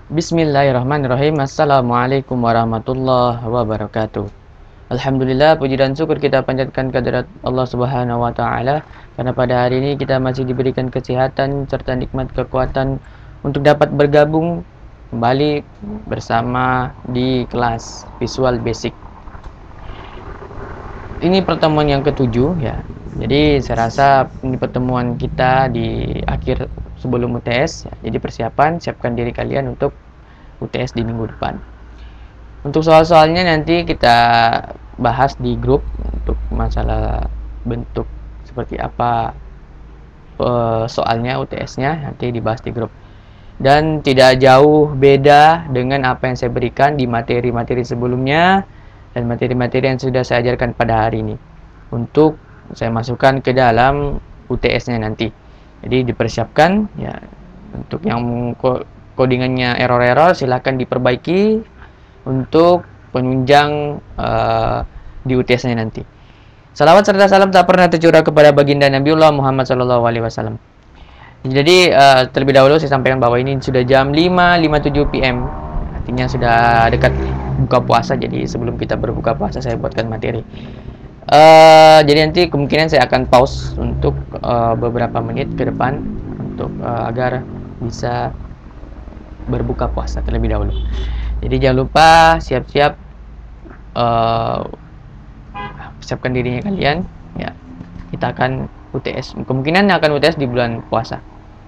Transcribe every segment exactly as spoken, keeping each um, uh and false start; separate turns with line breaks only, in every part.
Bismillahirrahmanirrahim. Assalamualaikum warahmatullahi wabarakatuh. Alhamdulillah, puji dan syukur kita panjatkan kehadirat Allah Subhanahu wa taala karena pada hari ini kita masih diberikan kesehatan serta nikmat kekuatan untuk dapat bergabung kembali bersama di kelas Visual Basic. Ini pertemuan yang ketujuh ya. Jadi saya rasa ini pertemuan kita di akhir sebelum U T S ya. Jadi persiapan, siapkan diri kalian untuk U T S di minggu depan. Untuk soal-soalnya nanti kita bahas di grup untuk masalah bentuk seperti apa soalnya U T S-nya nanti dibahas di grup. Dan tidak jauh beda dengan apa yang saya berikan di materi-materi sebelumnya dan materi-materi yang sudah saya ajarkan pada hari ini untuk saya masukkan ke dalam U T S-nya nanti. Jadi dipersiapkan ya, untuk yang codingannya error-error silahkan diperbaiki untuk penunjang uh, di U T S-nya nanti. Salawat serta salam tak pernah tercurah kepada baginda Nabiullah Muhammad shallallahu alaihi wasallam. Jadi uh, terlebih dahulu saya sampaikan bahwa ini sudah jam lima lima puluh tujuh P M, artinya sudah dekat buka puasa. Jadi sebelum kita berbuka puasa saya buatkan materi. Uh, jadi nanti kemungkinan saya akan pause untuk uh, beberapa menit ke depan untuk uh, agar bisa berbuka puasa terlebih dahulu. Jadi jangan lupa siap-siap uh, siapkan dirinya kalian ya. Kita akan U T S, kemungkinan akan U T S di bulan puasa.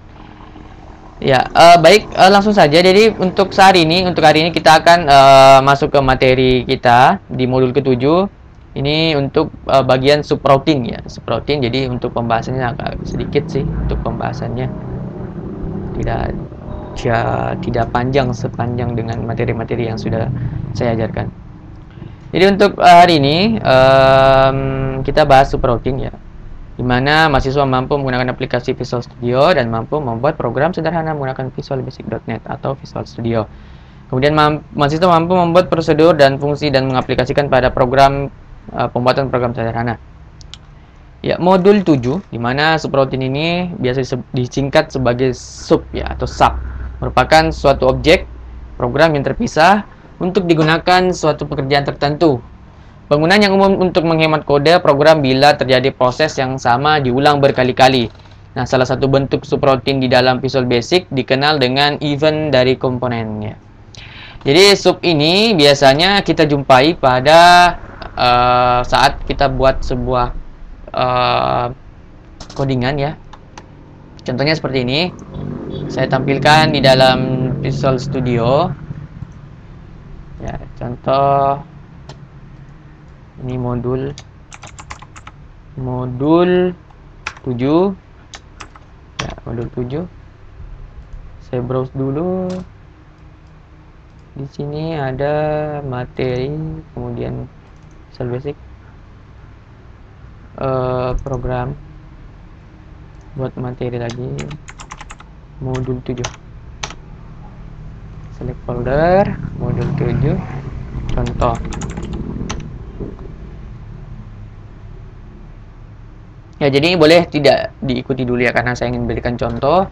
Ya, uh, baik, uh, langsung saja. Jadi untuk sehari ini, untuk hari ini kita akan uh, masuk ke materi kita di modul ketujuh. Ini untuk uh, bagian subroutine ya, subroutine. Jadi untuk pembahasannya agak sedikit sih, untuk pembahasannya tidak ya, tidak panjang sepanjang dengan materi-materi yang sudah saya ajarkan. Jadi untuk uh, hari ini um, kita bahas subroutine ya, dimana mahasiswa mampu menggunakan aplikasi Visual Studio dan mampu membuat program sederhana menggunakan visual basic dot net atau Visual Studio. Kemudian mam mahasiswa mampu membuat prosedur dan fungsi dan mengaplikasikan pada program uh, pembuatan program sederhana. Ya, modul tujuh, dimana subroutine ini biasa disingkat sebagai sub ya atau sub, merupakan suatu objek program yang terpisah untuk digunakan suatu pekerjaan tertentu. Penggunaan yang umum untuk menghemat kode program bila terjadi proses yang sama diulang berkali-kali. Nah, salah satu bentuk subroutine di dalam Visual Basic dikenal dengan event dari komponennya. Jadi sub ini biasanya kita jumpai pada uh, saat kita buat sebuah uh, codingan ya. Contohnya seperti ini. Saya tampilkan di dalam Visual Studio. Ya, contoh ini modul modul tujuh ya, modul tujuh. Saya browse dulu. Di sini ada materi, kemudian Visual Basic uh, program buat materi lagi modul tujuh. Select folder modul tujuh contoh. Ya, jadi boleh tidak diikuti dulu ya, karena saya ingin berikan contoh.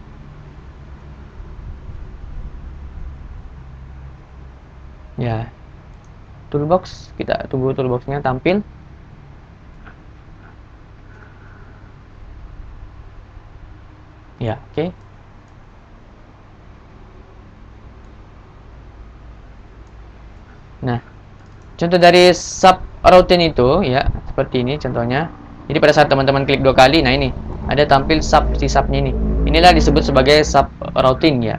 Ya, toolbox, kita tunggu toolboxnya tampil. Ya, oke. Okay. Nah, contoh dari subroutine itu ya seperti ini contohnya. Jadi pada saat teman-teman klik dua kali, nah ini ada tampil sub, si subnya ini. Inilah disebut sebagai subroutine ya.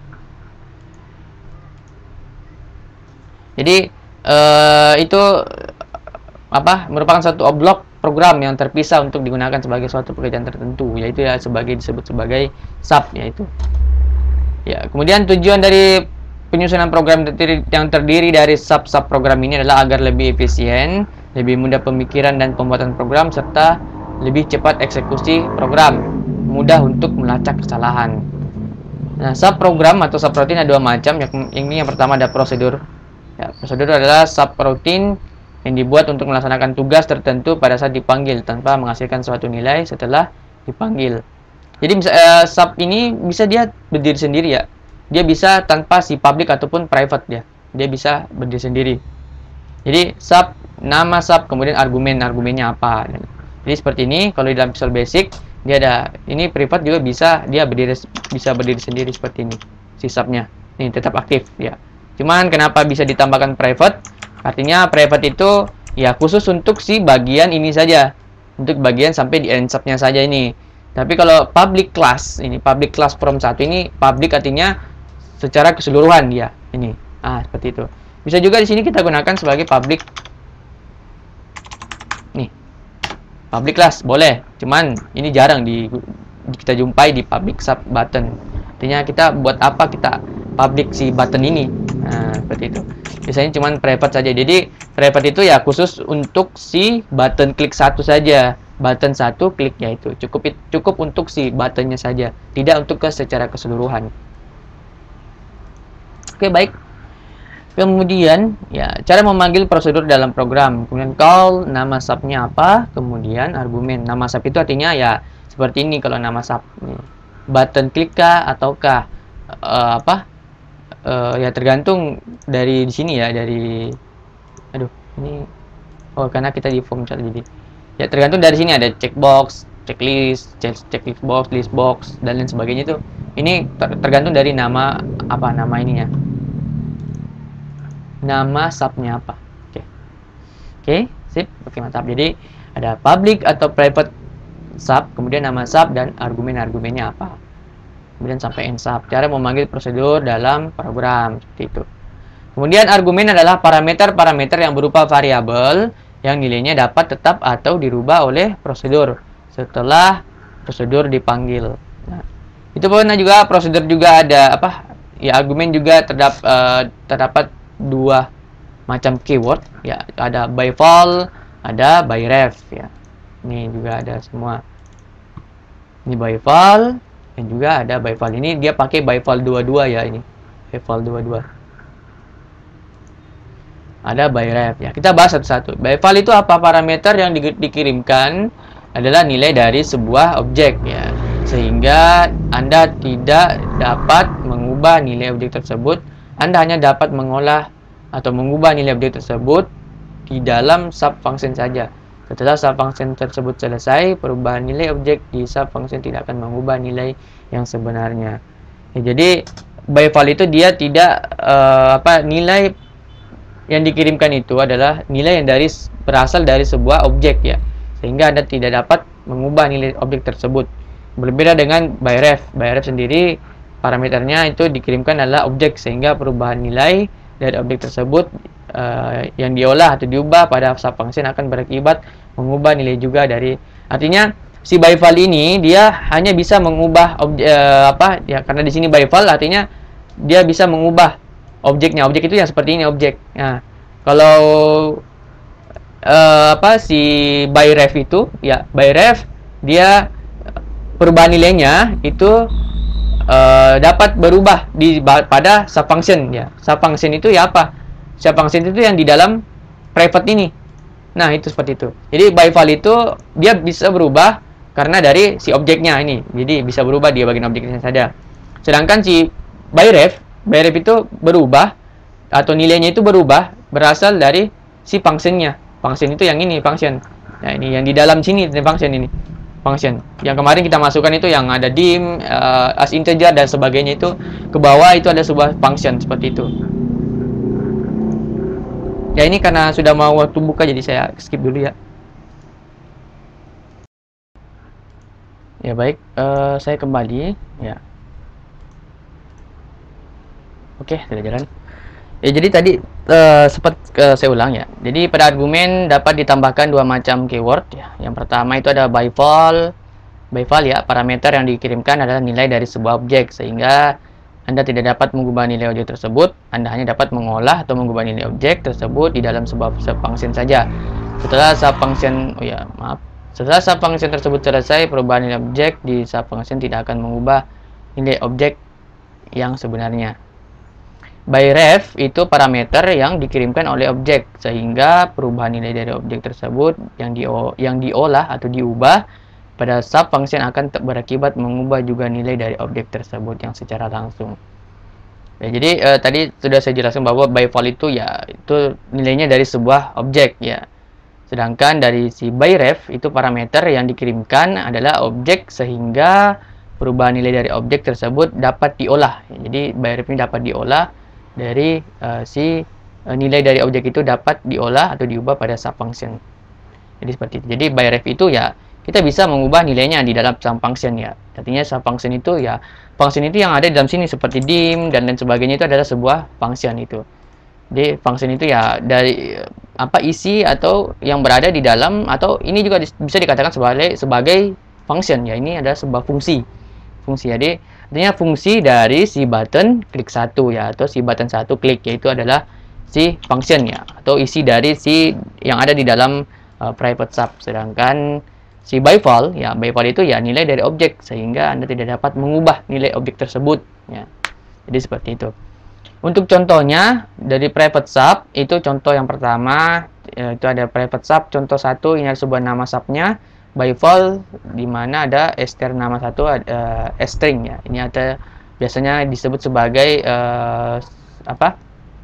Jadi uh, itu apa? Merupakan satu blok program yang terpisah untuk digunakan sebagai suatu pekerjaan tertentu, yaitu ya sebagai disebut sebagai sub yaitu. Ya, kemudian tujuan dari penyusunan program yang terdiri dari sub-sub program ini adalah agar lebih efisien, lebih mudah pemikiran dan pembuatan program, serta lebih cepat eksekusi program, mudah untuk melacak kesalahan. Nah, subprogram atau subroutine ada dua macam. Yang ini yang pertama ada prosedur. Ya, prosedur adalah subroutine yang dibuat untuk melaksanakan tugas tertentu pada saat dipanggil tanpa menghasilkan suatu nilai setelah dipanggil. Jadi uh, sub ini bisa dia berdiri sendiri ya. dia bisa tanpa si public ataupun private dia. Dia bisa berdiri sendiri. Jadi sub, nama sub, kemudian argumen, argumennya apa. Jadi seperti ini. Kalau di dalam Visual Basic dia ada ini private juga bisa dia berdiri bisa berdiri sendiri seperti ini. Si subnya ini tetap aktif ya. Cuman kenapa bisa ditambahkan private? Artinya private itu ya khusus untuk si bagian ini saja. Untuk bagian sampai di end subnya saja ini. Tapi kalau public class, ini public class from satu ini public artinya secara keseluruhan dia. Ini. Ah, seperti itu. Bisa juga di sini kita gunakan sebagai public. Nih. Public class boleh. Cuman ini jarang di kita jumpai di public sub button. Artinya kita buat apa kita public si button ini. Nah, seperti itu. Biasanya cuman private saja. Jadi private itu ya khusus untuk si button klik satu saja. Button satu kliknya itu cukup cukup untuk si buttonnya saja, tidak untuk ke secara keseluruhan. Oke, baik. Kemudian ya cara memanggil prosedur dalam program. Kemudian call, nama subnya apa, kemudian argumen. Nama sub itu artinya ya seperti ini kalau nama sub. Button klik kah ataukah uh, apa? Uh, ya tergantung dari di sini ya, dari aduh ini oh karena kita di form chat jadi ya tergantung dari sini ada checkbox, checklist, check checklist box, list box dan lain sebagainya itu. Ini ter tergantung dari nama apa nama ininya, nama subnya apa. Oke, oke, sip, oke mantap. Jadi ada public atau private sub, kemudian nama sub dan argumen-argumennya apa. Kemudian sampai end sub. Cara memanggil prosedur dalam program seperti itu. Kemudian argumen adalah parameter-parameter yang berupa variabel yang nilainya dapat tetap atau dirubah oleh prosedur setelah prosedur dipanggil. Nah, itu pernah juga prosedur juga ada apa? Ya argumen juga terdap, uh, terdapat dua macam keyword ya, ada by val, ada by ref ya. Ini juga ada semua. Ini by val. Dan juga ada by val. Ini dia pakai by val dua puluh dua ya ini. By val dua puluh dua. Ada by ref ya. Kita bahas satu-satu. By val itu apa? Parameter yang di dikirimkan adalah nilai dari sebuah objek ya. Sehingga Anda tidak dapat mengubah nilai objek tersebut. Anda hanya dapat mengolah atau mengubah nilai objek tersebut di dalam sub function saja. Setelah sub function tersebut selesai, perubahan nilai objek di sub function tidak akan mengubah nilai yang sebenarnya. Ya, jadi by val itu dia tidak uh, apa nilai yang dikirimkan itu adalah nilai yang dari berasal dari sebuah objek ya. Sehingga Anda tidak dapat mengubah nilai objek tersebut. Berbeda dengan by ref. By ref sendiri parameternya itu dikirimkan adalah objek, sehingga perubahan nilai dari objek tersebut uh, yang diolah atau diubah pada sub function akan berakibat mengubah nilai juga dari. Artinya si by val ini dia hanya bisa mengubah objek uh, apa ya, karena di sini by val artinya dia bisa mengubah objeknya. Objek itu yang seperti ini objek. Nah, kalau uh, apa si by ref itu ya, by ref dia perubahan nilainya itu uh, dapat berubah di pada sub function ya. Sub function itu ya apa? Sub function itu yang di dalam private ini. Nah, itu seperti itu. Jadi by val itu dia bisa berubah karena dari si objeknya ini. Jadi bisa berubah dia bagian objeknya saja. Sedangkan si by ref, by ref itu berubah atau nilainya itu berubah berasal dari si functionnya. Function itu yang ini, function. Nah, ini yang di dalam sini function ini. Function. Yang kemarin kita masukkan itu yang ada dim, uh, as integer dan sebagainya itu ke bawah itu ada sebuah function seperti itu. Ya, ini karena sudah mau waktu buka jadi saya skip dulu ya. Ya baik, uh, saya kembali ya. Oke, sudah jalan. Ya, jadi tadi uh, sempat uh, saya ulang ya. Jadi pada argumen dapat ditambahkan dua macam keyword ya. Yang pertama itu ada by val. By val ya, parameter yang dikirimkan adalah nilai dari sebuah objek, sehingga Anda tidak dapat mengubah nilai objek tersebut. Anda hanya dapat mengolah atau mengubah nilai objek tersebut di dalam sebuah subfunction saja. Setelah subfunction, oh ya, maaf. Setelah subfunction tersebut selesai, perubahan nilai objek di subfunction tidak akan mengubah nilai objek yang sebenarnya. By ref itu parameter yang dikirimkan oleh objek, sehingga perubahan nilai dari objek tersebut yang di yang diolah atau diubah pada subfunction akan berakibat mengubah juga nilai dari objek tersebut yang secara langsung. Ya, jadi uh, tadi sudah saya jelaskan bahwa by val itu ya itu nilainya dari sebuah objek ya. Sedangkan dari si by ref itu parameter yang dikirimkan adalah objek sehingga perubahan nilai dari objek tersebut dapat diolah. Ya, jadi by ref ini dapat diolah dari uh, si uh, nilai dari objek itu dapat diolah atau diubah pada sub function. Jadi seperti itu. Jadi by ref itu ya kita bisa mengubah nilainya di dalam sub function ya. Artinya sub function itu ya function itu yang ada di dalam sini seperti dim dan lain sebagainya itu adalah sebuah function itu. Jadi function itu ya dari apa isi atau yang berada di dalam atau ini juga bisa dikatakan sebagai sebagai function ya. Ini adalah sebuah fungsi. Fungsi jadi artinya fungsi dari si button klik satu ya atau si button satu klik yaitu adalah si function ya atau isi dari si yang ada di dalam uh, private sub. Sedangkan si by val ya by val itu ya nilai dari objek sehingga Anda tidak dapat mengubah nilai objek tersebut ya. Jadi seperti itu. Untuk contohnya dari private sub itu contoh yang pertama ya, itu ada private sub contoh satu ini adalah sebuah nama subnya by val di mana ada str nama satu ada uh, string ya. Ini ada biasanya disebut sebagai uh, apa?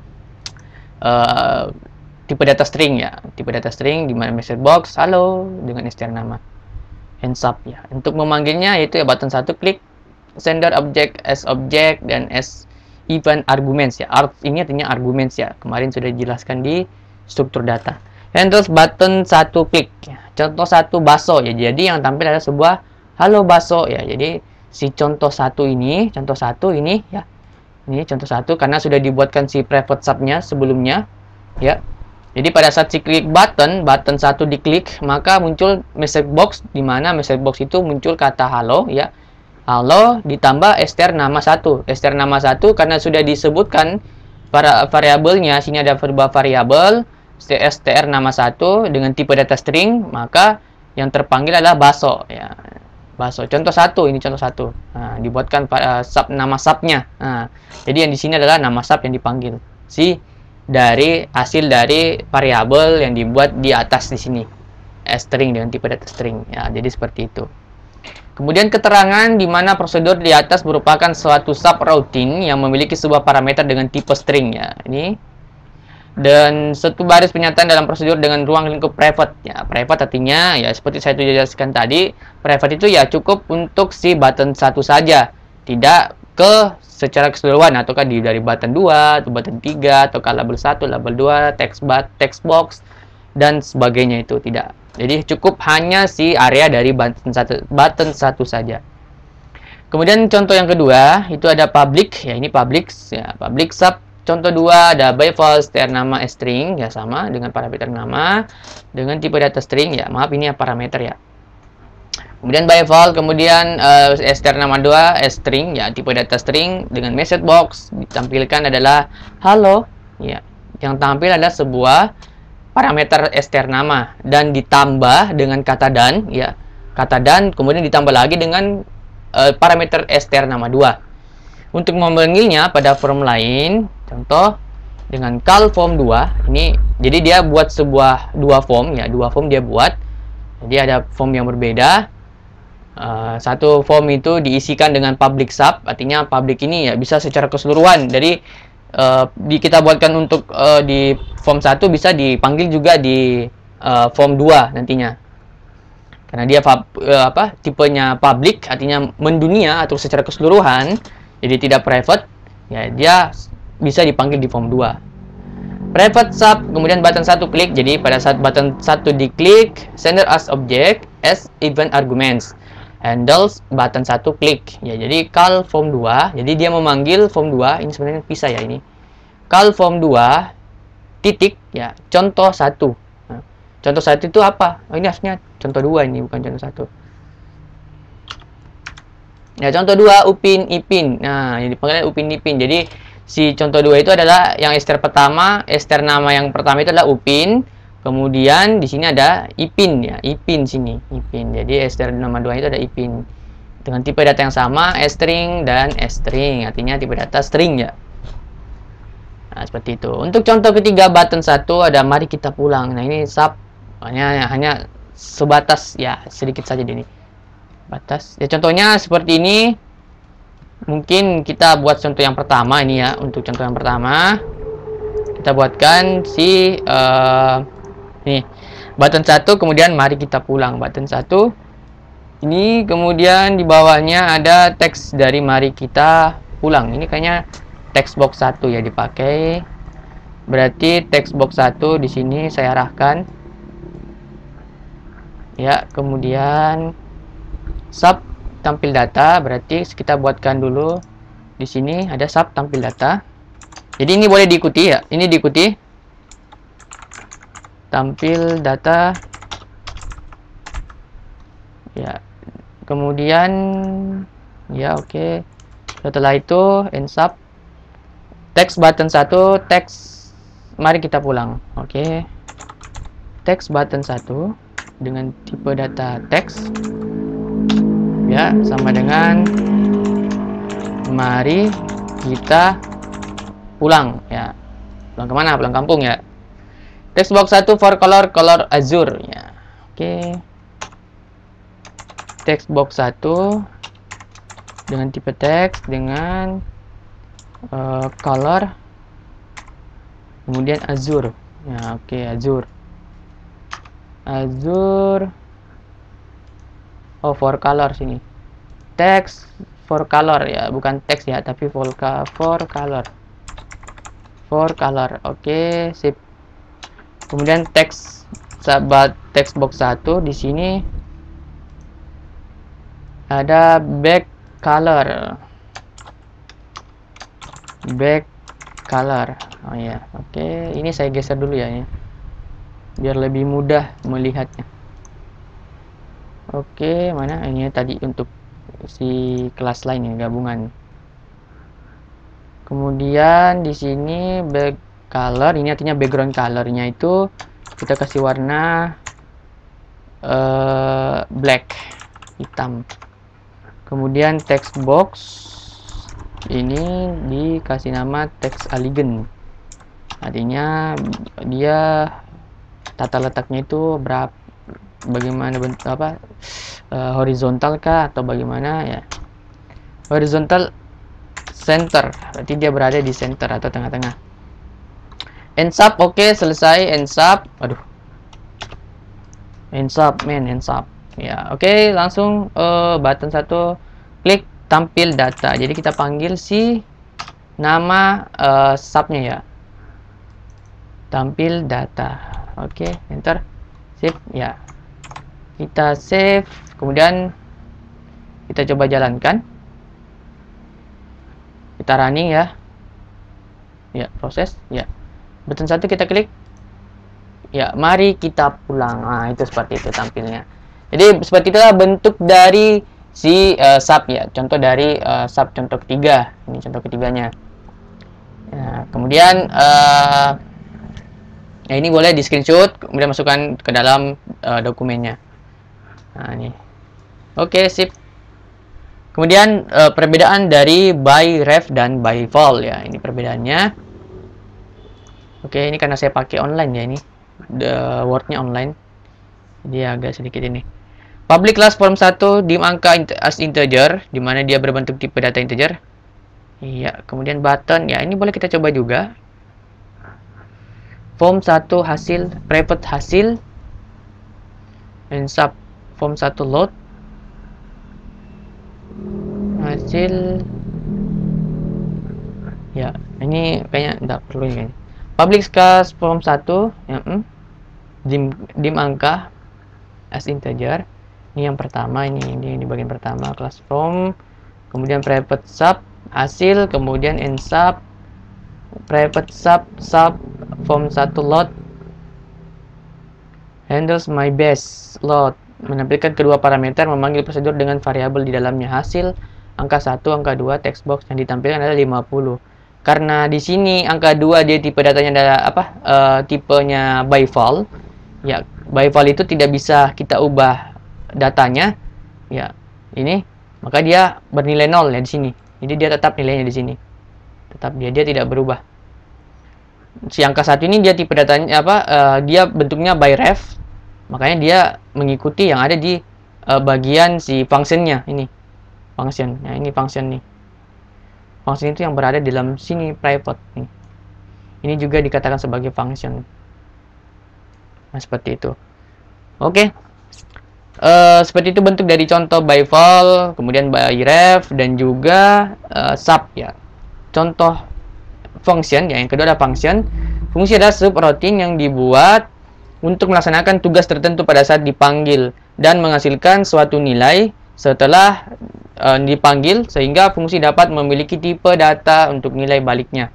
Uh, tipe data string ya, tipe data string di mana message box halo dengan str nama and sub ya. Untuk memanggilnya yaitu ya button satu klik sender object as object dan as event arguments ya. Art ini artinya arguments ya. Kemarin sudah dijelaskan di struktur data. Dan terus button satu klik ya. Contoh satu baso ya. Jadi yang tampil adalah sebuah halo baso ya. Jadi si contoh satu ini, contoh satu ini ya. Ini contoh satu karena sudah dibuatkan si private subnya sebelumnya ya. Jadi pada saat si klik button, button satu diklik, maka muncul message box di mana message box itu muncul kata halo ya. Halo ditambah str nama satu. Str nama satu karena sudah disebutkan para variabelnya, sini ada sebuah variabel str nama satu dengan tipe data string, maka yang terpanggil adalah baso ya. Baso. Contoh satu, ini contoh satu. Nah, dibuatkan uh, sub nama subnya. Nah, jadi yang di sini adalah nama sub yang dipanggil. Si dari hasil dari variabel yang dibuat di atas di sini string dengan tipe data string ya. Jadi seperti itu. Kemudian keterangan di mana prosedur di atas merupakan suatu subroutine yang memiliki sebuah parameter dengan tipe string ya. Ini dan satu baris pernyataan dalam prosedur dengan ruang lingkup private ya. Private artinya ya seperti saya sudah jelaskan tadi, private itu ya cukup untuk si button satu saja, tidak ke secara keseluruhan ataukah di dari button dua atau button tiga ataukah label satu, label dua, text bar, text box dan sebagainya itu tidak. Jadi cukup hanya si area dari button satu button satu saja. Kemudian contoh yang kedua itu ada public ya, ini public ya, public sub. Contoh dua ada by val str nama string ya, sama dengan parameter nama dengan tipe data string ya. Maaf ini ya parameter ya. Kemudian by val kemudian uh, str nama dua string ya, tipe data string dengan message box ditampilkan adalah halo ya. Yang tampil adalah sebuah parameter str nama dan ditambah dengan kata dan ya. Kata dan kemudian ditambah lagi dengan uh, parameter str nama dua. Untuk memanggilnya pada form lain, contoh dengan call form dua, ini jadi dia buat sebuah dua form ya, dua form dia buat. Jadi ada form yang berbeda. Uh, satu form itu diisikan dengan public sub, artinya public ini ya bisa secara keseluruhan. Jadi uh, di kita buatkan untuk uh, di form satu bisa dipanggil juga di uh, form dua nantinya. Karena dia uh, apa? Tipenya public artinya mendunia atau secara keseluruhan. Jadi tidak private, ya dia bisa dipanggil di form dua. Private sub, kemudian button satu klik. Jadi pada saat button satu diklik, sender as object as event arguments. Handles button satu klik. Ya, jadi call form dua. Jadi dia memanggil form dua. Ini sebenarnya pisah ya ini. Call form dua titik ya, contoh satu. Nah, contoh satu itu apa? Oh, ini aslinya contoh dua ini, bukan contoh satu. Ya, contoh dua upin ipin. Nah, yang dipanggil upin ipin. Jadi si contoh dua itu adalah yang str pertama, str nama yang pertama itu adalah upin. Kemudian di sini ada ipin ya, ipin sini, ipin. Jadi str nama dua itu ada ipin. Dengan tipe data yang sama, string dan string. Artinya tipe data string ya. Nah, seperti itu. Untuk contoh ketiga button satu ada mari kita pulang. Nah, ini sub hanya hanya sebatas ya sedikit saja di ini. Batas. Ya contohnya seperti ini. mungkin kita buat contoh yang pertama ini ya. Untuk contoh yang pertama kita buatkan si uh, nih button satu, kemudian mari kita pulang. Button satu ini, kemudian di bawahnya ada teks dari mari kita pulang. Ini kayaknya text box satu ya dipakai. Berarti text box satu di sini saya arahkan. Ya, kemudian sub tampil data, berarti kita buatkan dulu di sini ada sub tampil data. Jadi ini boleh diikuti ya. Ini diikuti. Tampil data. Ya. Kemudian ya oke. Okay. Setelah itu end sub text button satu, text mari kita pulang. Oke. Okay. Text button satu dengan tipe data text. Ya, sama dengan mari kita pulang ya. Pulang kemana? Pulang kampung ya. Text box satu for color, color azure ya. Oke. Okay. Text box satu dengan tipe teks dengan uh, color kemudian azure. Ya, oke, okay, azure. Azure. Oh, for color sini. Text for color ya, bukan teks ya, tapi for, for color. For color. Oke, okay, sip. Kemudian teks sahabat text box satu di sini ada back color. Back color. Oh ya, oke. Okay. Ini saya geser dulu ya ini. Biar lebih mudah melihatnya. Oke, mana ini tadi untuk si kelas lain ya, gabungan. Kemudian di sini back color, ini artinya background colornya itu kita kasih warna uh, black, hitam. Kemudian text box ini dikasih nama text elegant. Artinya dia tata letaknya itu berapa, bagaimana bentuk apa, uh, horizontal kah atau bagaimana ya, horizontal center, berarti dia berada di center atau tengah-tengah. End sub, oke, okay, selesai end sub. Aduh, end sub men, end sub ya. Oke, okay, langsung uh, button satu klik tampil data. Jadi kita panggil si nama uh, subnya ya, tampil data. Oke, okay, enter, sip ya. Kita save, kemudian kita coba jalankan. Kita running ya. Ya, proses ya. Button satu kita klik. Ya, mari kita pulang. Nah, itu seperti itu tampilnya. Jadi seperti itulah bentuk dari si uh, sub ya. Contoh dari uh, sub contoh ketiga. Ini contoh ketiganya. Ya, kemudian uh, ya ini boleh di screenshot, kemudian masukkan ke dalam uh, dokumennya. Nah, ini. Oke, sip. Kemudian uh, perbedaan dari by ref dan by vol ya. Ini perbedaannya. Oke, ini karena saya pakai online ya ini. The wordnya online. Jadi agak sedikit ini. Public class form satu dim angka as integer, di mana dia berbentuk tipe data integer. Iya, kemudian button ya, ini boleh kita coba juga. Form satu hasil, private hasil. And sub form satu load hasil ya, ini kayaknya enggak perlu ini. Public class form satu ya, hmm. dim, dim angka as integer. Ini yang pertama, ini ini di bagian pertama class form, kemudian private sub hasil, kemudian end sub private sub sub form satu load handles my base load, menampilkan kedua parameter, memanggil prosedur dengan variabel di dalamnya. Hasil angka satu, angka dua, text box yang ditampilkan adalah lima puluh. Karena di sini angka dua dia tipe datanya adalah apa? Uh, tipenya by vol. Ya, by vol itu tidak bisa kita ubah datanya. Ya, ini maka dia bernilai nol ya di sini. Jadi dia tetap nilainya di sini. Tetap dia dia tidak berubah. Si angka satu ini dia tipe datanya apa? Uh, dia bentuknya by ref. Makanya dia mengikuti yang ada di uh, bagian si functionnya ini. Function. Nah, ini function nih. function itu yang berada di dalam sini private nih. Ini juga dikatakan sebagai function. Nah, seperti itu. Oke. Uh, seperti itu bentuk dari contoh by val, kemudian by ref, dan juga uh, sub ya. Contoh function ya, yang kedua ada function. Fungsi adalah subroutine yang dibuat untuk melaksanakan tugas tertentu pada saat dipanggil dan menghasilkan suatu nilai setelah uh, dipanggil, sehingga fungsi dapat memiliki tipe data untuk nilai baliknya.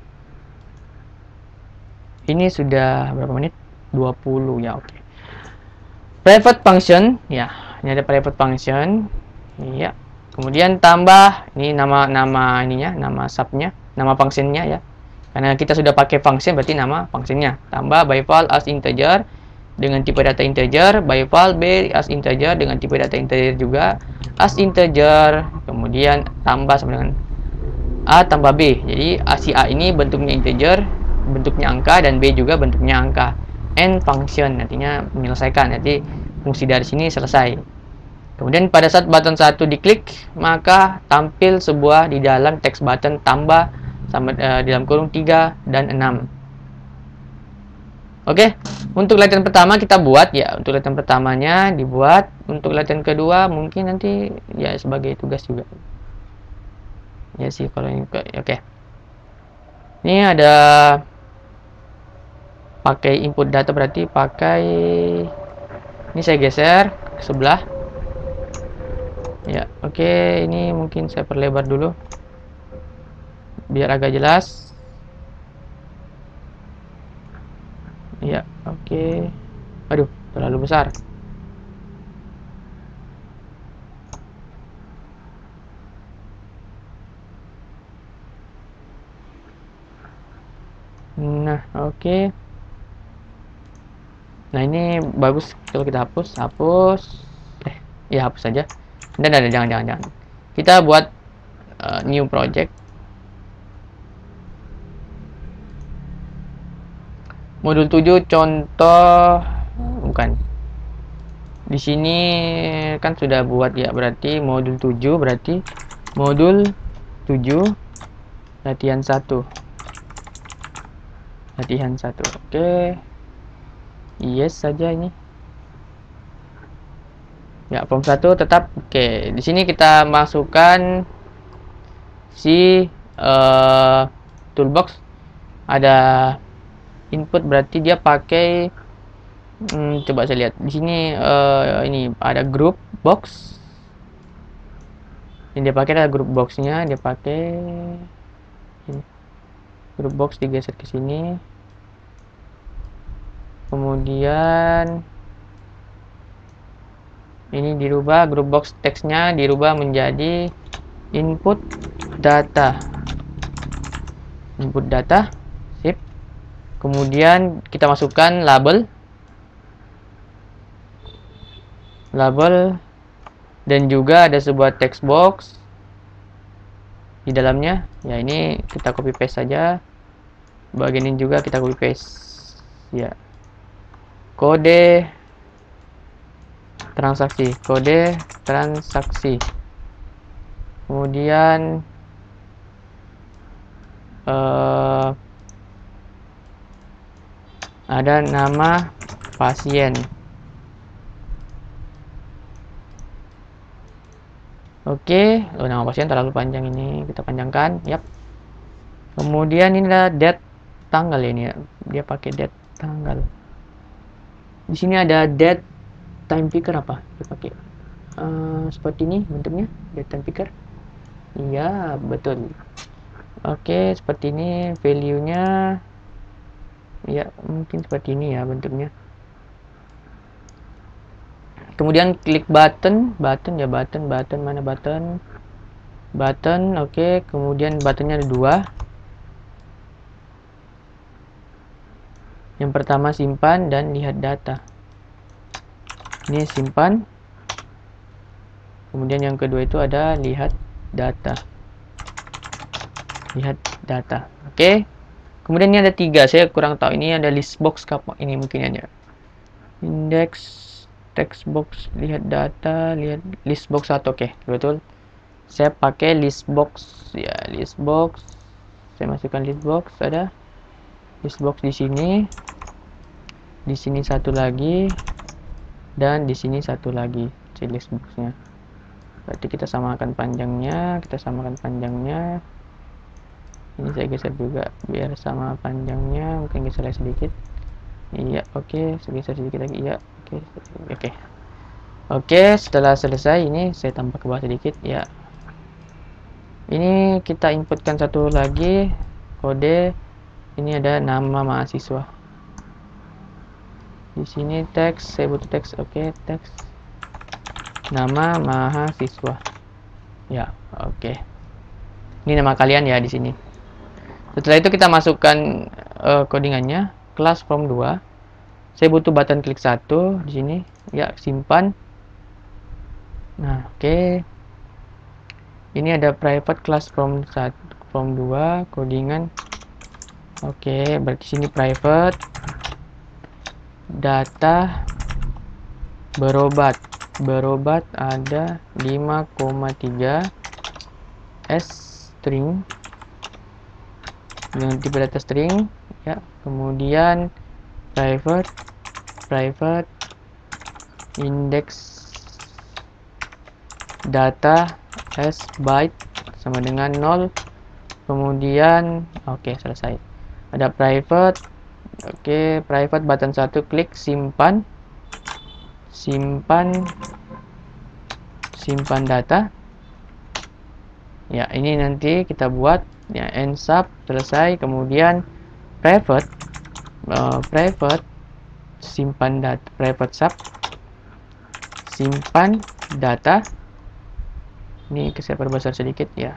Ini sudah berapa menit? dua puluh ya, oke. Okay. Private function ya, ini ada private function ya. Kemudian tambah ini nama nama ininya, nama subnya, nama functionnya ya. Karena kita sudah pakai function, berarti nama functionnya. Tambah by val as integer dengan tipe data integer, by val b as integer dengan tipe data integer juga, as integer, kemudian tambah sama dengan a tambah b. Jadi a si a ini bentuknya integer, bentuknya angka, dan b juga bentuknya angka. End function artinya menyelesaikan, nanti fungsi dari sini selesai. Kemudian pada saat button satu diklik, maka tampil sebuah di dalam text button tambah sama uh, di dalam kurung tiga dan enam. Oke, untuk latihan pertama kita buat ya, untuk latihan pertamanya dibuat, untuk latihan kedua mungkin nanti ya sebagai tugas juga. Ya sih kalau ini oke. Okay. Ini ada pakai input data, berarti pakai ini saya geser ke sebelah. Ya, oke, okay. Ini mungkin saya perlebar dulu biar agak jelas. Ya, oke. Okay. Aduh, terlalu besar. Nah, oke. Okay. Nah, ini bagus kalau kita hapus, hapus. Eh, ya hapus saja. Dan ada jangan jangan jangan. Kita buat uh, new project. Modul tujuh contoh bukan. Di sini kan sudah buat ya, berarti modul tujuh, berarti modul tujuh latihan satu. Latihan satu. Oke. Okay. Yes saja ini. Ya, form satu tetap oke. Okay. Di sini kita masukkan si uh, toolbox, ada input, berarti dia pakai hmm, coba saya lihat di sini uh, ini ada group box. Yang dia pakai adalah group boxnya, dia pakai ini. Group box digeser ke sini. Kemudian ini dirubah, group box teksnya dirubah menjadi input data. Input data, sip. Kemudian kita masukkan label, label, dan juga ada sebuah text box di dalamnya. Ya, ini kita copy paste saja. Bagian ini juga kita copy paste. Ya. Kode transaksi, kode transaksi. Kemudian uh, ada nama pasien. Oke, oh, nama pasien terlalu panjang, ini kita panjangkan. Yap. Kemudian ini adalah date, tanggal ini ya. Dia pakai date, tanggal. Di sini ada date time picker, apa dia pakai uh, seperti ini bentuknya, date time picker. Iya, betul. Oke, seperti ini value-nya. Ya, mungkin seperti ini ya bentuknya. Kemudian klik button, button ya button, button mana button? Button, oke. Okay. Kemudian buttonnya ada dua. Yang pertama simpan dan lihat data. Ini simpan. Kemudian yang kedua itu ada lihat data. Lihat data. Oke. Okay. Kemudian ini ada tiga. Saya kurang tahu ini ada list box kapak ini mungkin aja. Index, text box, lihat data, lihat list box satu. Oke, okay, betul. saya pakai list box ya, list box. Saya masukkan list box, ada list box di sini, di sini satu lagi, dan di sini satu lagi si list boxnya. Berarti kita samakan panjangnya, kita samakan panjangnya. Ini saya geser juga biar sama panjangnya, mungkin geser sedikit. Iya, oke, okay. Geser sedikit lagi. Iya, oke, okay. oke, okay. oke. Okay, setelah selesai ini saya tambah ke bawah sedikit. Ya, ini kita inputkan satu lagi kode. Ini ada nama mahasiswa. Di sini teks, saya butuh teks. Oke, okay, teks nama mahasiswa. Ya, oke. Okay. Ini nama kalian ya di sini. Setelah itu kita masukkan uh, codingannya, kelas form dua. Saya butuh button klik satu di sini. Ya, simpan. Nah, oke. Okay. Ini ada private class form satu, form dua, codingan. Oke, okay, berarti sini private data berobat. Berobat ada lima koma tiga S string dengan tipe data string ya. Kemudian private private index data s byte sama dengan nol. Kemudian oke, okay, selesai. Ada private. Oke, okay, private button satu, klik simpan. Simpan simpan data. Ya, ini nanti kita buat ya, end sub selesai. Kemudian private uh, private simpan data, private sub simpan data. Ini saya perbesar sedikit ya.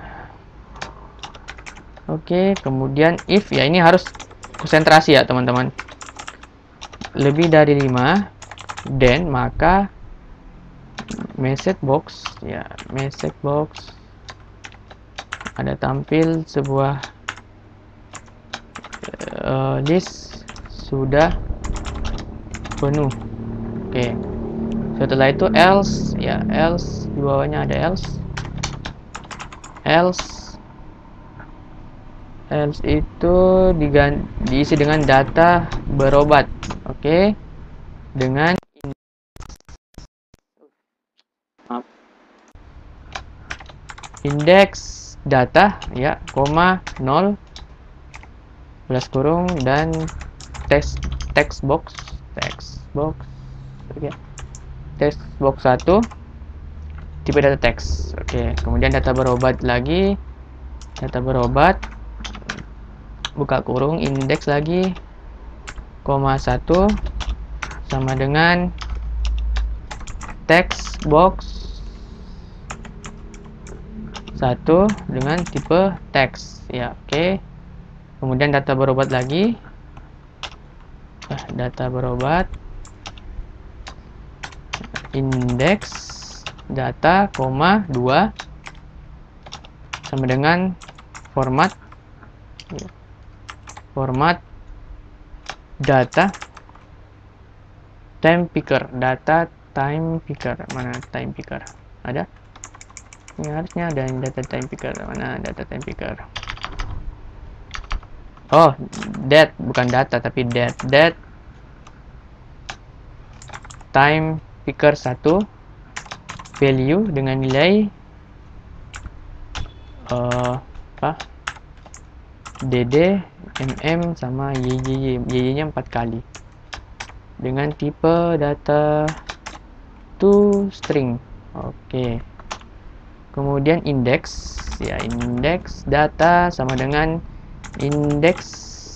Oke, kemudian if ya, ini harus konsentrasi ya teman-teman. Lebih dari lima, then maka message box ya, message box ada tampil sebuah uh, list sudah penuh. Oke, setelah itu else ya, else di bawahnya ada else else else itu diganti, diisi dengan data berobat. Oke, dengan indeks data ya, koma nol belas kurung dan text text box text box oke, text box satu tipe data teks. Oke, kemudian data berobat lagi, data berobat buka kurung indeks lagi koma satu sama dengan text box satu dengan tipe teks ya. Oke, kemudian data berobat lagi, nah, data berobat indeks data koma dua sama dengan format ya, format data time picker, data time picker. Mana time picker? Ada? Ini harusnya ada yang data time picker. Mana data time picker? Oh, that bukan data tapi that that time picker satu value dengan nilai uh, apa? dd, mm sama yy. Yy-nya empat kali. Dengan tipe data to string. Oke. Kemudian indeks ya, indeks data sama dengan indeks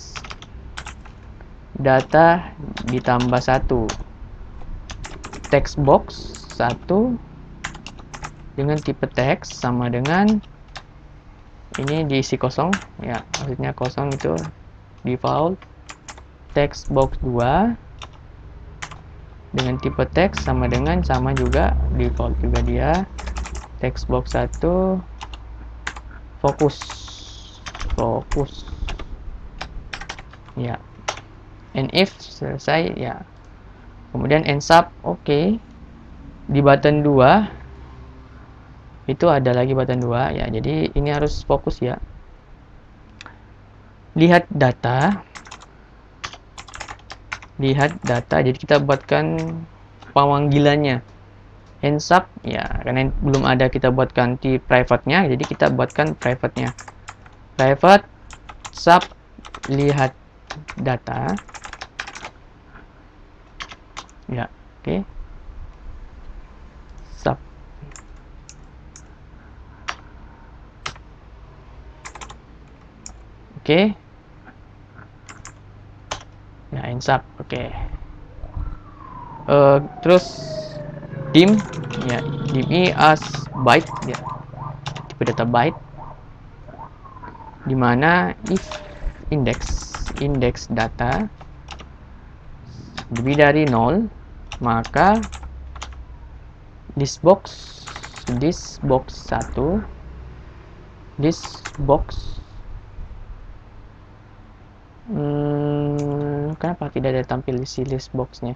data ditambah satu. Text box satu dengan tipe teks sama dengan ini diisi kosong ya, maksudnya kosong itu default. Text box dua dengan tipe teks sama dengan sama juga default juga dia. Text box satu fokus fokus ya, and if selesai ya. Kemudian end sub. Oke, okay. Di button dua itu ada lagi button dua ya. Jadi ini harus fokus ya. Lihat data. Lihat data. Jadi kita buatkan pemanggilannya. Hands up ya, karena belum ada kita buat ganti private-nya, jadi kita buatkan private-nya. Private sub lihat data. Ya, oke. Okay. Sub. Oke. Okay. Ya, hands up. Oke. Okay. Uh, terus dim ya, dim i as byte ya. Tipe data byte. Dimana if index index data lebih dari nol, maka this box this box satu this box hmm, kenapa tidak ada tampil si list boxnya?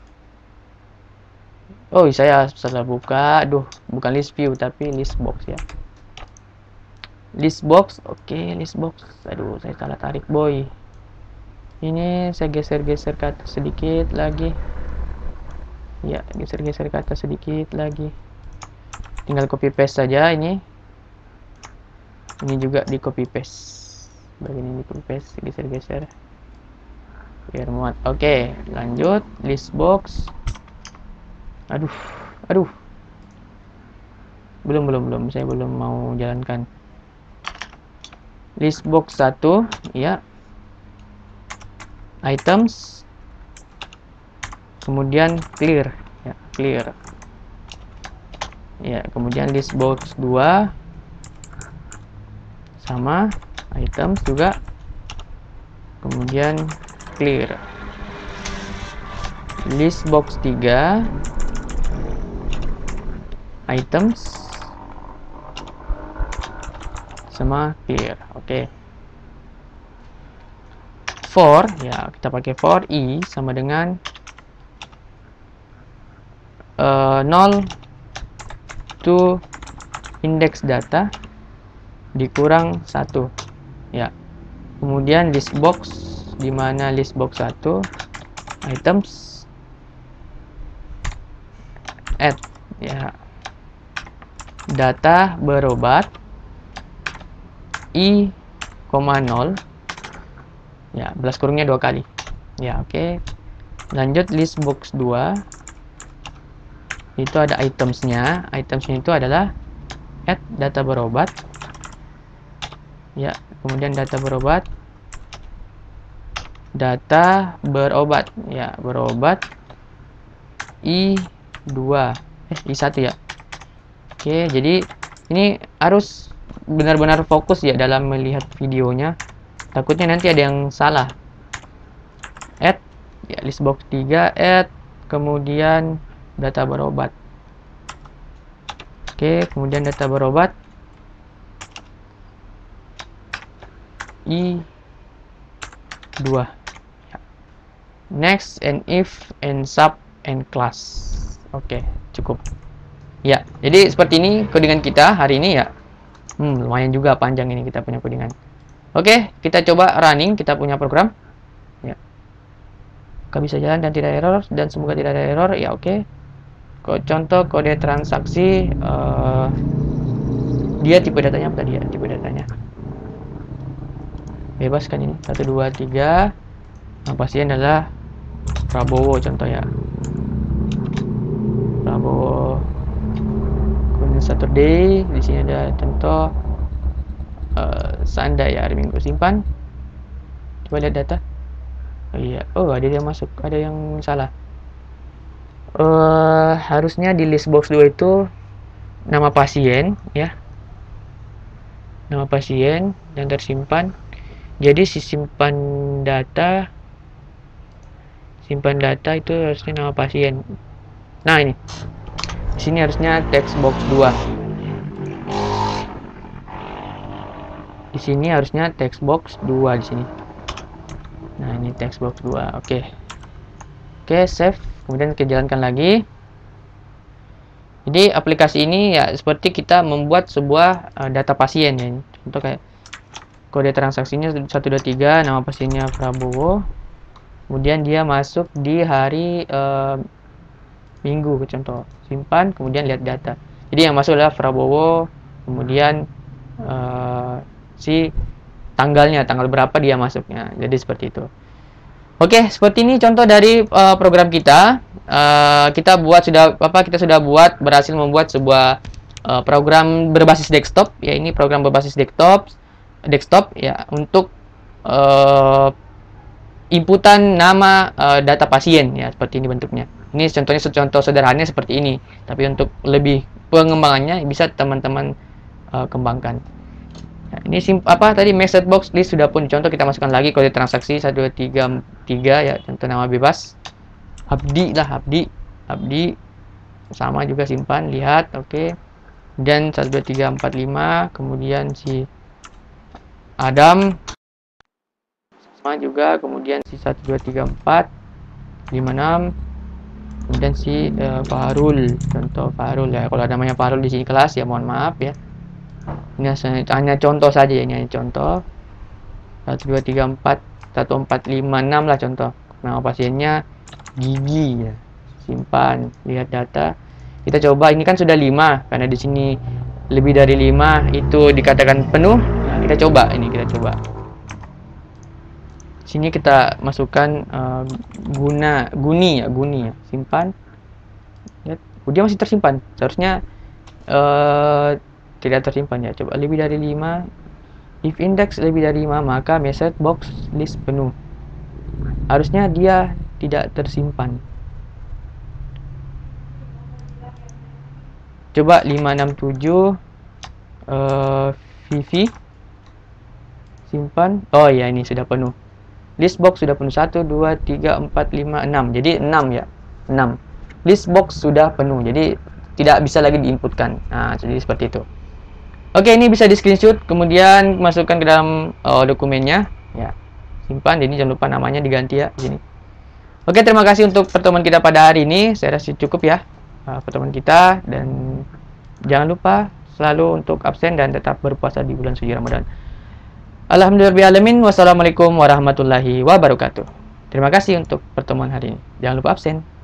Oh, saya salah buka. Aduh, bukan list view tapi list box ya. List box, oke, okay, list box. Aduh, saya salah tarik boy. Ini saya geser-geser ke atas sedikit lagi. Ya, geser-geser ke atas sedikit lagi. Tinggal copy paste saja ini. Ini juga di copy paste. Bagian ini di copy paste, geser-geser. Biar muat. Oke, okay, lanjut list box. Aduh, aduh. Belum, belum, belum. Saya belum mau jalankan. List box satu, ya. Items. Kemudian clear, ya, clear. Ya, kemudian list box dua sama items juga. Kemudian clear. List box tiga items sama clear. Oke. Okay. For ya, kita pakai for i sama dengan uh, nol to index data dikurang satu ya. Kemudian list box, di mana list box satu items add ya, data berobat i, nol ya, belas kurungnya dua kali ya. Oke, okay. Lanjut list box dua, itu ada itemsnya. Itemsnya itu adalah add data berobat ya, kemudian data berobat data berobat ya, berobat i dua eh i satu ya. Oke, jadi ini harus benar-benar fokus ya dalam melihat videonya, takutnya nanti ada yang salah. Add ya, list box tiga add, kemudian data berobat. Oke, kemudian data berobat i dua ya. Next and if and sub and class. Oke, cukup ya. Jadi seperti ini codingan kita hari ini ya. Hmm, lumayan juga panjang ini kita punya codingan. Oke, kita coba running kita punya program ya. Kita bisa jalan dan tidak error, dan semoga tidak ada error ya. Oke, contoh kode transaksi, uh, dia tipe datanya apa tadi ya, tipe datanya bebas kan ini, satu dua tiga. Nah, pasien adalah Prabowo contoh ya, Prabowo. Kemudian Saturday, di sini ada contoh uh, Sunday ya, hari Minggu. Simpan, coba lihat data. Oh iya, oh ada yang masuk, ada yang salah. Uh, harusnya di list box dua itu nama pasien ya, nama pasien dan tersimpan. Jadi si simpan data, simpan data itu harusnya nama pasien. Nah ini, di sini harusnya text box dua. Di sini harusnya text box dua di sini. Nah ini text box dua. Oke, oke, save. Kemudian kita jalankan lagi. Jadi aplikasi ini ya seperti kita membuat sebuah uh, data pasien ya. Contoh kayak kode transaksinya satu dua tiga, nama pasiennya Prabowo. Kemudian dia masuk di hari uh, Minggu, contoh. Simpan, kemudian lihat data. Jadi yang masuk adalah Prabowo, kemudian uh, si tanggalnya, tanggal berapa dia masuknya. Jadi seperti itu. Oke, seperti ini contoh dari uh, program kita. Uh, kita buat sudah apa? Kita sudah buat berhasil membuat sebuah uh, program berbasis desktop. Ya, ini program berbasis desktop, desktop ya untuk uh, inputan nama uh, data pasien ya, seperti ini bentuknya. Ini contohnya contoh sederhananya seperti ini. Tapi untuk lebih pengembangannya bisa teman-teman uh, kembangkan. Ini sim apa tadi message box list sudah pun contoh, kita masukkan lagi kode transaksi satu dua tiga tiga ya, contoh nama bebas Abdi lah, Abdi Abdi sama juga, simpan, lihat, oke okay. Dan satu dua tiga empat lima, kemudian si Adam sama juga, kemudian si satu dua tiga empat lima enam, kemudian si uh, Fahrul, contoh Fahrul ya. Kalau namanya Fahrul di sini kelas ya mohon maaf ya. Ini hanya contoh saja ya, ini hanya contoh. Satu dua tiga empat satu empat lima enam lah contoh. Nama pasiennya Gigi ya. Simpan, lihat data. Kita coba, ini kan sudah lima, karena di sini lebih dari lima itu dikatakan penuh. Nah, kita coba ini, kita coba. Sini kita masukkan uh, guna guni ya, guni ya. Simpan. Lihat, oh, dia masih tersimpan. Seharusnya uh, tidak tersimpan ya. Coba lebih dari lima. If index lebih dari lima, maka message box list penuh. Harusnya dia tidak tersimpan. Coba lima enam tujuh uh, Vivi. Simpan. Oh ya, ini sudah penuh. List box sudah penuh. satu dua tiga empat lima enam. Jadi enam ya. enam. List box sudah penuh. Jadi tidak bisa lagi diinputkan. Nah, jadi seperti itu. Oke, ini bisa di screenshot, kemudian masukkan ke dalam uh, dokumennya, ya. Simpan. Ini jangan lupa namanya diganti ya, di sini. Oke, terima kasih untuk pertemuan kita pada hari ini. Saya rasa cukup ya uh, pertemuan kita, dan jangan lupa selalu untuk absen dan tetap berpuasa di bulan suci Ramadan. Alhamdulillahirobbilalamin. Wassalamualaikum warahmatullahi wabarakatuh. Terima kasih untuk pertemuan hari ini. Jangan lupa absen.